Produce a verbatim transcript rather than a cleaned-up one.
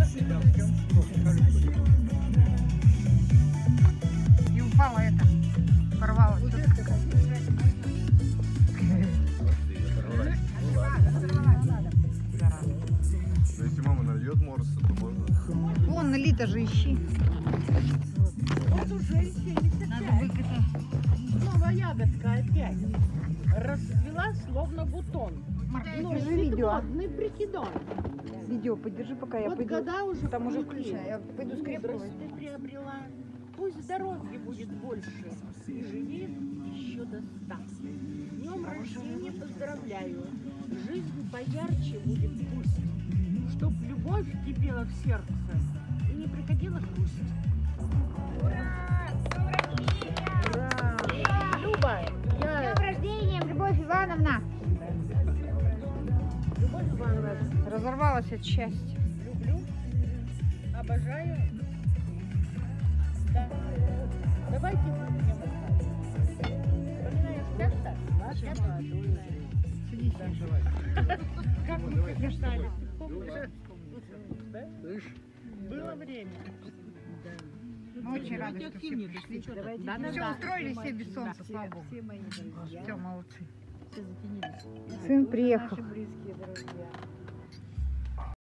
И упала это, порвалась. Если мама нальет морса, то можно. Вон налито же, ищи. Вот уже и семьдесят пять. Новая ягодка опять. Расцвела словно бутон. Ну, Держи видео. седмодный прикидон. Видео подержи, пока я Вот пойду. года уже Там уже впереди. включай. Я пойду скрепку возьму. Мудрости приобрела. Пусть здоровья будет больше. И живи еще до ста. Днем рождения поздравляю. Жизнь поярче будет пусть. Чтоб любовь кипела в сердце и не приходила грусть. Ура! Ура! Люба, С я... днем рождения, Любовь Ивановна! Любовь Ивановна, Разорвалась от счастья. люблю, обожаю. Да. Давайте выпьем. Вспоминаешь как-то? Наша молодую жизнь. Садись. Как мы побеждали. Помнишь? Да? Было время. Мы очень рады, что все пришли. Все устроили, все без солнца, слава богу. Все мои друзья. Все, молодцы. Все затянились. Сын приехал. Наши близкие друзья.